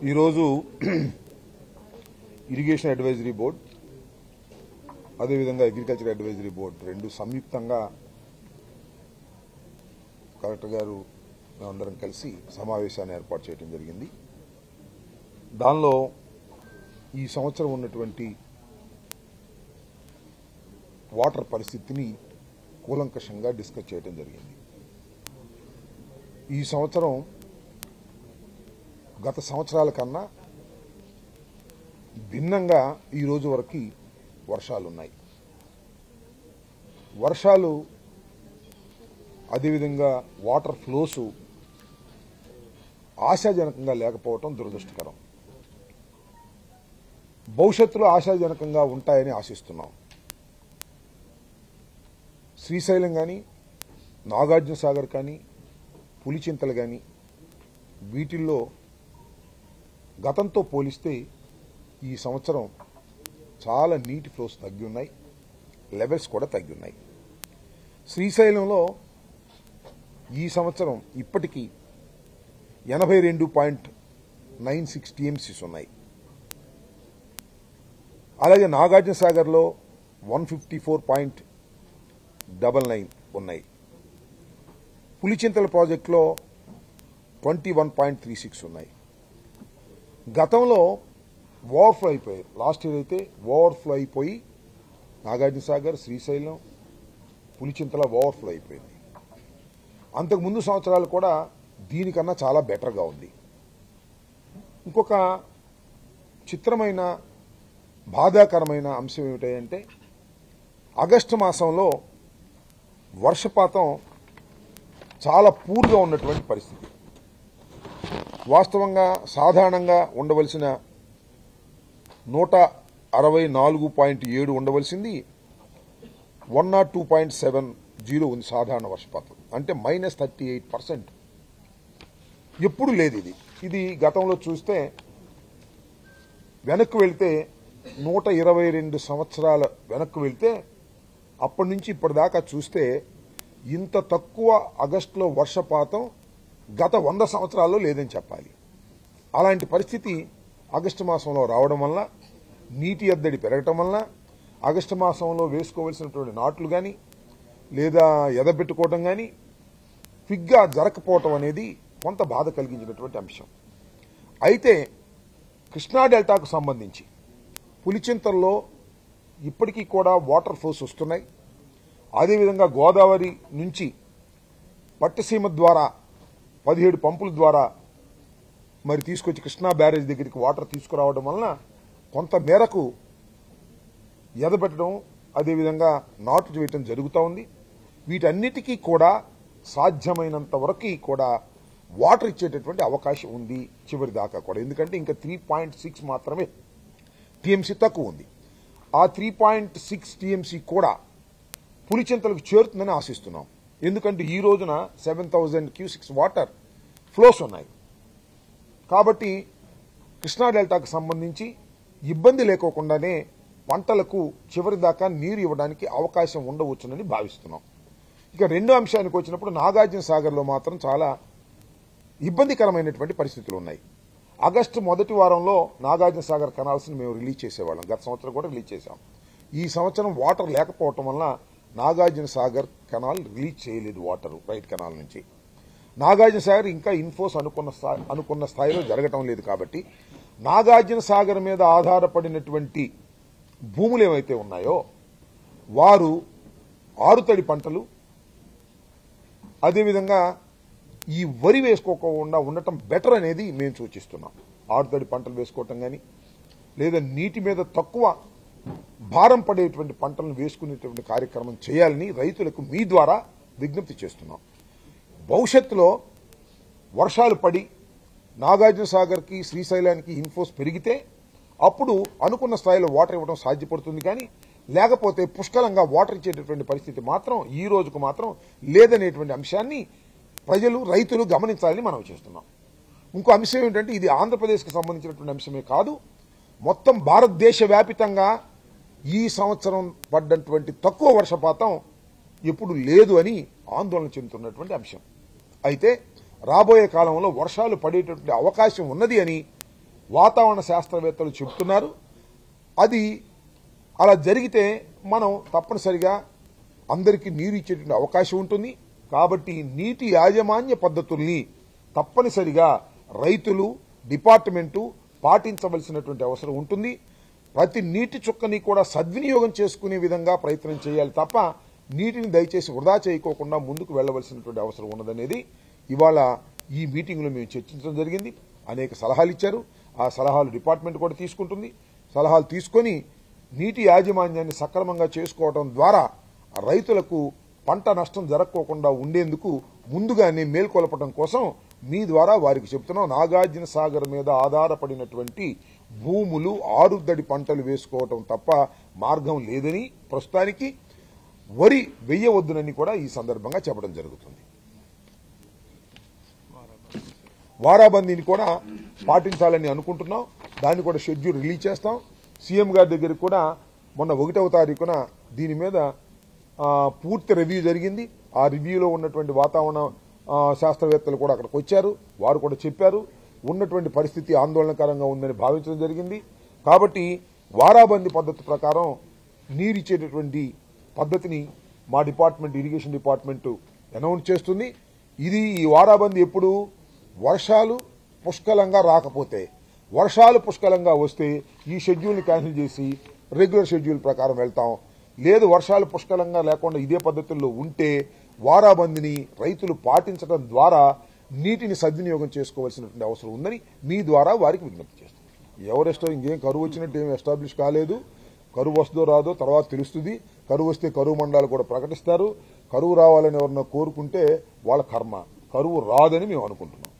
ఈరోజు irrigation advisory board అదేవిధంగా agriculture advisory board రెండు సంయుక్తంగా కలెక్టర్ గారు మేమందరం కలిసి సమావేశాన్ని ఏర్పాటు చేయడం జరిగింది. దానిలో ఈ సంవత్సరం ఉన్నటువంటి వాటర్ పరిస్థితిని కూలంకషంగా డిస్కస్ చేయడం జరిగింది. ఈ సంవత్సరం గత సంవత్సరాల కన్నా భిన్నంగా ఈ రోజు వరకు వర్షాలున్నాయి. వర్షాలు అదేవిధంగా వాటర్ ఫ్లోస్ ఆశాజనకంగా లేకపోవటం దురదృష్టకరం. భవిష్యత్తులో ఆశాజనకంగా ఉంటాయని ఆశిస్తున్నాం. శ్రీశైలం కానీ, నాగార్జున సాగర్ కానీ, పులిచింతలు కానీ వీటిల్లో గతంతో పోలిస్తే ఈ సంవత్సరం చాలా నీటి ఫ్లోస్ తగ్గి ఉన్నాయి, లెవెల్స్ కూడా తగ్గి ఉన్నాయి. శ్రీశైలంలో ఈ సంవత్సరం ఇప్పటికీ 82.96 టీఎంసీస్ ఉన్నాయి. అలాగే నాగార్జున సాగర్లో 154.99 ఉన్నాయి. పులిచింతల ప్రాజెక్టులో 21.36 ఉన్నాయి. గతంలో ఓవర్ఫ్లో అయిపోయాయి. లాస్ట్ ఇయర్ అయితే ఓవర్ఫ్లో అయిపోయి నాగార్జున సాగర్, శ్రీశైలం, పులిచింతల ఓవర్ఫ్లో అయిపోయింది. అంతకుముందు సంవత్సరాలు కూడా దీనికన్నా చాలా బెటర్గా ఉంది. ఇంకొక చిత్రమైన బాధాకరమైన అంశం ఏమిటంటే ఆగస్టు మాసంలో వర్షపాతం చాలా పూర్గా ఉన్నటువంటి పరిస్థితి. వాస్తవంగా సాధారణంగా ఉండవలసిన 164.7 ఉండవలసింది 102.70 ఉంది సాధారణ వర్షపాతం. అంటే -38%. ఎప్పుడు లేదు ఇది గతంలో చూస్తే వెనక్కి వెళ్తే 122 సంవత్సరాల వెనక్కి వెళ్తే అప్పటి నుంచి ఇప్పటిదాకా చూస్తే ఇంత తక్కువ ఆగస్టులో వర్షపాతం గత 100 సంవత్సరాల్లో లేదని చెప్పాలి. అలాంటి పరిస్థితి ఆగస్టు మాసంలో రావడం వల్ల, నీటి ఎద్దడి పెరగటం వల్ల ఆగస్టు మాసంలో వేసుకోవలసినటువంటి నాట్లు కానీ లేదా ఎదబెట్టుకోవడం కానీ ఫిగ్గా జరగకపోవటం అనేది కొంత బాధ కలిగించినటువంటి అంశం. అయితే కృష్ణా డెల్టాకు సంబంధించి పులిచింతల్లో ఇప్పటికీ కూడా వాటర్ ఫ్లోస్ వస్తున్నాయి. అదేవిధంగా గోదావరి నుంచి పట్టసీమ ద్వారా 17 పంపుల ద్వారా మరి తీసుకొచ్చి కృష్ణా బ్యారేజ్ దగ్గరికి వాటర్ తీసుకురావడం వలన కొంత మేరకు ఎదబెట్టడం అదేవిధంగా నాట్లు వేయటం జరుగుతూ ఉంది. వీటన్నిటికీ కూడా సాధ్యమైనంత వరకు కూడా వాటర్ ఇచ్చేటటువంటి అవకాశం ఉంది చివరి దాకా కూడా. ఎందుకంటే ఇంకా 3.6 మాత్రమే టీఎంసీ తక్కువ ఉంది. ఆ 3.6 టీఎంసీ కూడా పులిచింతలకు చేరుతుందని ఆశిస్తున్నాం. ఎందుకంటే ఈ రోజున 7,000 క్యూసిక్స్ వాటర్ ఫ్లోస్ ఉన్నాయి. కాబట్టి కృష్ణా డెల్టాకు సంబంధించి ఇబ్బంది లేకోకుండానే పంటలకు చివరి దాకా నీరు ఇవ్వడానికి అవకాశం ఉండవచ్చునని భావిస్తున్నాం. ఇక రెండో అంశానికి వచ్చినప్పుడు నాగార్జున సాగర్లో మాత్రం చాలా ఇబ్బందికరమైనటువంటి పరిస్థితులు ఉన్నాయి. ఆగస్టు మొదటి వారంలో నాగార్జున సాగర్ కెనాల్స్ని మేము రిలీజ్ చేసేవాళ్ళం. గత సంవత్సరం కూడా రిలీజ్ చేశాం. ఈ సంవత్సరం వాటర్ లేకపోవటం వల్ల నాగార్జున సాగర్ కెనాల్ రిలీజ్ చేయలేదు వాటర్ రైట్ కెనాల్ నుంచి. నాగార్జున సాగర్ ఇంకా ఇన్ఫోస్ అనుకున్న స్థాయిలో జరగటం లేదు. కాబట్టి నాగార్జున సాగర్ మీద ఆధారపడినటువంటి భూములు ఏవైతే ఉన్నాయో వారు ఆరుతడి పంటలు అదేవిధంగా ఈ వరి వేసుకోకుండా ఉండటం బెటర్ అనేది మేము సూచిస్తున్నాం. ఆరుతడి పంటలు వేసుకోవటం కానీ లేదా నీటి మీద తక్కువ భారం పడేటువంటి పంటలను వేసుకునేటువంటి కార్యక్రమం చేయాలని రైతులకు మీ ద్వారా విజ్ఞప్తి చేస్తున్నాం. భవిష్యత్తులో వర్షాలు పడి నాగార్జున సాగర్కి శ్రీశైలానికి ఇన్ఫోస్ పెరిగితే అప్పుడు అనుకున్న స్థాయిలో వాటర్ ఇవ్వడం సాధ్యపడుతుంది. కానీ లేకపోతే పుష్కలంగా వాటర్ ఇచ్చేటటువంటి పరిస్థితి మాత్రం ఈ రోజుకు మాత్రం లేదనేటువంటి అంశాన్ని ప్రజలు రైతులు గమనించాలని మనం చేస్తున్నాం. ఇంకో అంశం ఏంటంటే ఇది ఆంధ్రప్రదేశ్కి సంబంధించినటువంటి అంశమే కాదు, మొత్తం భారతదేశ వ్యాపితంగా ఈ సంవత్సరం పడ్డటువంటి తక్కువ వర్షపాతం ఎప్పుడు లేదు అని ఆందోళన చెందుతున్నటువంటి అంశం. అయితే రాబోయే కాలంలో వర్షాలు పడేటటువంటి అవకాశం ఉన్నది అని వాతావరణ శాస్త్రవేత్తలు చెబుతున్నారు. అది అలా జరిగితే మనం తప్పనిసరిగా అందరికీ నీరు ఇచ్చేటువంటి అవకాశం ఉంటుంది. కాబట్టి నీటి యాజమాన్య పద్ధతుల్ని తప్పనిసరిగా రైతులు, డిపార్ట్మెంటు పాటించవలసినటువంటి అవసరం ఉంటుంది. ప్రతి నీటి చుక్కని కూడా సద్వినియోగం చేసుకునే విధంగా ప్రయత్నం చేయాలి తప్ప నీటిని దయచేసి వృధా చేయకోకుండా ముందుకు వెళ్లవలసినటువంటి అవసరం ఉన్నదనేది ఇవాళ ఈ మీటింగ్లో మేము చర్చించడం జరిగింది. అనేక సలహాలు ఇచ్చారు. ఆ సలహాలు డిపార్ట్మెంట్ కూడా తీసుకుంటుంది. సలహాలు తీసుకొని నీటి యాజమాన్యాన్ని సక్రమంగా చేసుకోవడం ద్వారా రైతులకు పంట నష్టం జరగకోకుండా ఉండేందుకు ముందుగానే మేల్కొల్పడం కోసం మీ ద్వారా వారికి చెప్తున్నాం. నాగార్జున సాగర్ మీద ఆధారపడినటువంటి భూములు ఆరుద్దడి పంటలు వేసుకోవటం తప్ప మార్గం లేదని, ప్రస్తుతానికి వరి వెయ్యవద్దునని కూడా ఈ సందర్భంగా చెప్పడం జరుగుతుంది. వారాబందీని కూడా పాటించాలని అనుకుంటున్నాం. దాన్ని కూడా షెడ్యూల్ రిలీజ్ చేస్తాం. సీఎం గారి దగ్గరికి కూడా మొన్న 1వ తారీఖున దీని మీద పూర్తి రివ్యూ జరిగింది. ఆ రివ్యూలో ఉన్నటువంటి వాతావరణ శాస్త్రవేత్తలు కూడా అక్కడికి వచ్చారు. వారు కూడా చెప్పారు ఉన్నటువంటి పరిస్థితి ఆందోళనకరంగా ఉందని భావించడం జరిగింది. కాబట్టి వారాబందీ పద్ధతి ప్రకారం నీరిచ్చేటటువంటి పద్ధతిని మా డిపార్ట్మెంట్, ఇరిగేషన్ డిపార్ట్మెంట్ అనౌన్స్ చేస్తుంది. ఈ వారాబందీ ఎప్పుడు వర్షాలు పుష్కలంగా రాకపోతే, వర్షాలు పుష్కలంగా వస్తే ఈ షెడ్యూల్ని క్యాన్సిల్ చేసి రెగ్యులర్ షెడ్యూల్ ప్రకారం వెళ్తాం. లేదు వర్షాలు పుష్కలంగా లేకుండా ఇదే పద్ధతుల్లో ఉంటే వారాబందీని రైతులు పాటించడం ద్వారా నీటిని సద్వినియోగం చేసుకోవాల్సినటువంటి అవసరం ఉందని మీ ద్వారా వారికి విజ్ఞప్తి చేస్తాం. ఎవరెస్టో ఇంకేం కరువు వచ్చినట్టు ఏం ఎస్టాబ్లిష్ కాలేదు. కరువు వస్తుందో రాదో తర్వాత తెలుస్తుంది. కరువు వస్తే కరువు మండలాలు కూడా ప్రకటిస్తారు. కరువు రావాలని ఎవరన్నా కోరుకుంటే వాళ్ళ కర్మ. కరువు రాదని మేము అనుకుంటున్నాం.